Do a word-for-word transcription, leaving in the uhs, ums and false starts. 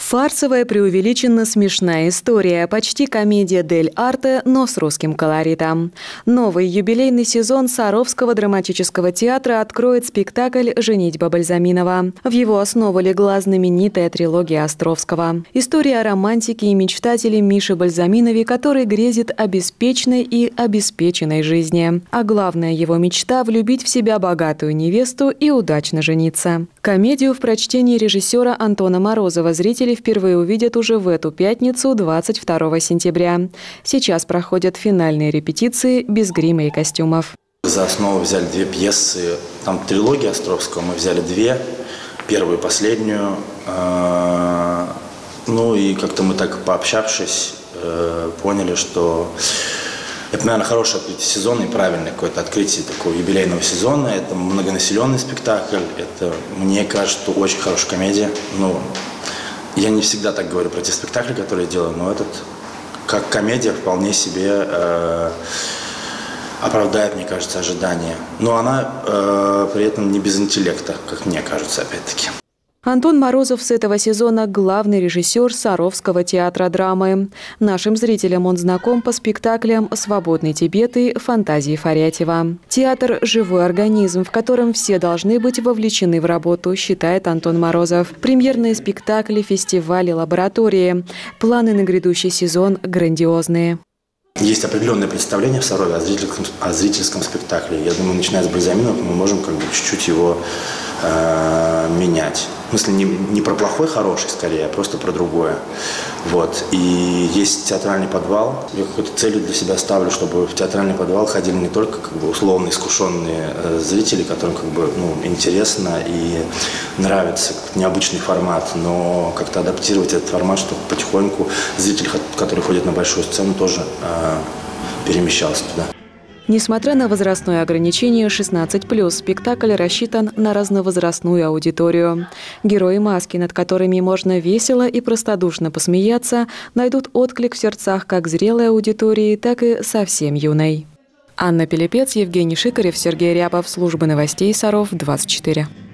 Фарсовая, преувеличенно смешная история, почти комедия дель арте, но с русским колоритом. Новый юбилейный сезон Саровского драматического театра откроет спектакль «Женитьба Бальзаминова». В его основу легла знаменитая трилогия Островского. История о романтике и мечтателе Мише Бальзаминове, который грезит о беспечной и обеспеченной жизни. А главная его мечта – влюбить в себя богатую невесту и удачно жениться. Комедию в прочтении режиссера Антона Морозова зрители впервые увидят уже в эту пятницу, двадцать второго сентября. Сейчас проходят финальные репетиции без грима и костюмов. За основу взяли две пьесы. Там трилогия Островского, мы взяли две. Первую и последнюю. Ну и как-то мы так пообщавшись, поняли, что это, наверное, хорошее открытие сезона и правильное какое-то открытие такого юбилейного сезона. Это многонаселенный спектакль. Это, мне кажется, очень хорошая комедия. Ну, я не всегда так говорю про те спектакли, которые я делаю, но этот, как комедия, вполне себе э, оправдает, мне кажется, ожидания. Но она э, при этом не без интеллекта, как мне кажется, опять-таки. Антон Морозов с этого сезона главный режиссер Саровского театра драмы. Нашим зрителям он знаком по спектаклям «Свободный Тибет» и «Фантазии Фарятьева». Театр – живой организм, в котором все должны быть вовлечены в работу, считает Антон Морозов. Премьерные спектакли, фестивали, лаборатории. Планы на грядущий сезон грандиозные. Есть определенное представление в Сарове о зрительском, о зрительском спектакле. Я думаю, начиная с Бальзаминова, мы можем как бы чуть-чуть его э, менять. В смысле, не, не про плохой, хороший, скорее, а просто про другое. Вот. И есть театральный подвал. Я какую-то целью для себя ставлю, чтобы в театральный подвал ходили не только как бы условно искушенные э, зрители, которым как бы, ну, интересно и нравится необычный формат, но как-то адаптировать этот формат, чтобы потихоньку зритель, который ходит на большую сцену, тоже э, перемещался туда. Несмотря на возрастное ограничение шестнадцать плюс, спектакль рассчитан на разновозрастную аудиторию. Герои маски, над которыми можно весело и простодушно посмеяться, найдут отклик в сердцах как зрелой аудитории, так и совсем юной. Анна Пилипец, Евгений Шикарев, Сергей Рябов. Служба новостей Саров, двадцать четыре.